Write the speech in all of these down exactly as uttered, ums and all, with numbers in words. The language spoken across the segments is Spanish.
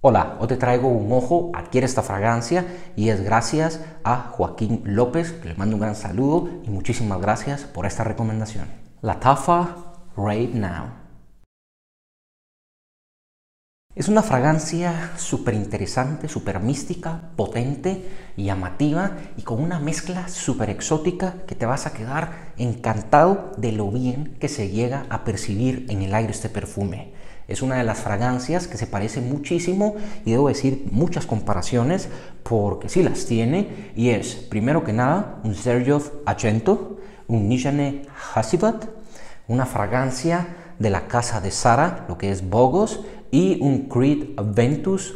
Hola, hoy te traigo un ojo, adquiere esta fragancia y es gracias a Joaquín López, que le mando un gran saludo y muchísimas gracias por esta recomendación. Lattafa Rave Now. Es una fragancia súper interesante, súper mística, potente, llamativa y con una mezcla súper exótica que te vas a quedar encantado de lo bien que se llega a percibir en el aire este perfume. Es una de las fragancias que se parece muchísimo y debo decir muchas comparaciones porque sí las tiene, y es primero que nada un Sergio Accento, un Nijane Hasivat, una fragancia de la casa de Sara, lo que es Bogos, y un Creed Ventus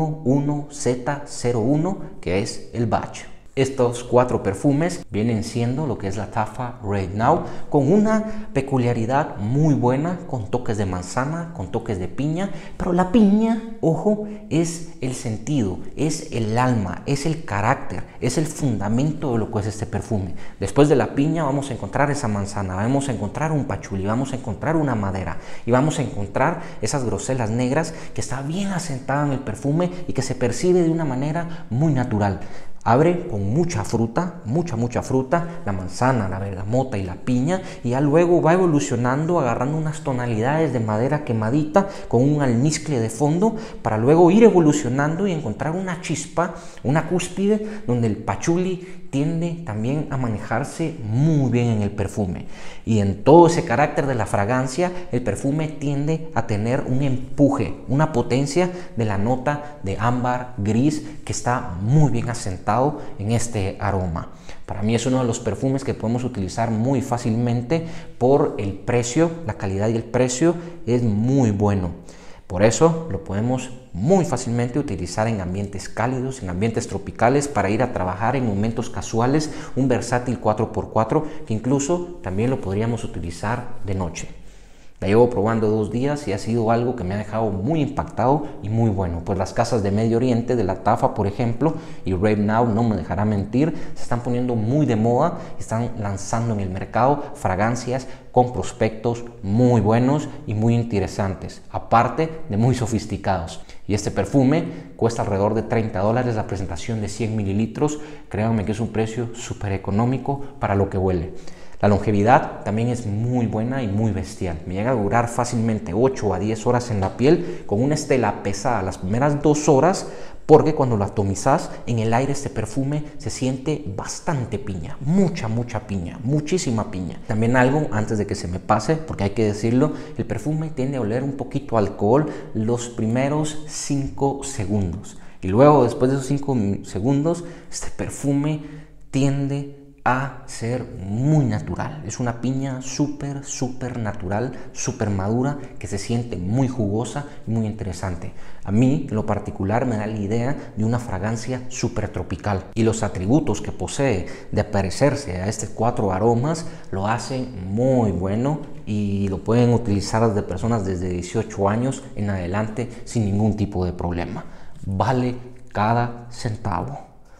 once Z cero uno, que es el Batch. Estos cuatro perfumes vienen siendo lo que es Lattafa Rave Now, con una peculiaridad muy buena, con toques de manzana, con toques de piña, pero la piña, ojo, es el sentido, es el alma, es el carácter, es el fundamento de lo que es este perfume. Después de la piña vamos a encontrar esa manzana, vamos a encontrar un pachuli, vamos a encontrar una madera y vamos a encontrar esas groselas negras que está bien asentada en el perfume y que se percibe de una manera muy natural. Abre con mucha fruta, mucha, mucha fruta, la manzana, la bergamota y la piña, y ya luego va evolucionando agarrando unas tonalidades de madera quemadita con un almizcle de fondo para luego ir evolucionando y encontrar una chispa, una cúspide donde el pachuli tiende también a manejarse muy bien en el perfume. Y en todo ese carácter de la fragancia, el perfume tiende a tener un empuje, una potencia de la nota de ámbar gris que está muy bien asentado en este aroma. Para mí es uno de los perfumes que podemos utilizar muy fácilmente por el precio, la calidad y el precio es muy bueno. Por eso lo podemos muy fácilmente utilizar en ambientes cálidos, en ambientes tropicales, para ir a trabajar en momentos casuales, un versátil cuatro por cuatro que incluso también lo podríamos utilizar de noche. La llevo probando dos días y ha sido algo que me ha dejado muy impactado y muy bueno. Pues las casas de Medio Oriente, de Lattafa por ejemplo, y Rave Now no me dejará mentir, se están poniendo muy de moda, están lanzando en el mercado fragancias con prospectos muy buenos y muy interesantes, aparte de muy sofisticados. Y este perfume cuesta alrededor de treinta dólares, la presentación de cien mililitros, créanme que es un precio súper económico para lo que huele. La longevidad también es muy buena y muy bestial. Me llega a durar fácilmente ocho a diez horas en la piel con una estela pesada las primeras dos horas, porque cuando lo atomizas en el aire este perfume se siente bastante piña, mucha, mucha piña, muchísima piña. También algo antes de que se me pase, porque hay que decirlo, el perfume tiende a oler un poquito a alcohol los primeros cinco segundos. Y luego, después de esos cinco segundos, este perfume tiende a ser muy natural. Es una piña súper, súper natural, súper madura, que se siente muy jugosa y muy interesante. A mí, en lo particular, me da la idea de una fragancia súper tropical. Y los atributos que posee de parecerse a estos cuatro aromas lo hacen muy bueno y lo pueden utilizar desde personas desde dieciocho años en adelante sin ningún tipo de problema. Vale cada centavo.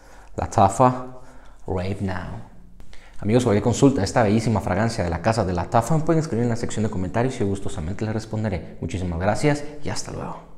Lattafa Rave Now. Amigos, cualquier consulta de esta bellísima fragancia de la casa de Lattafa me pueden escribir en la sección de comentarios y yo gustosamente les responderé. Muchísimas gracias y hasta luego.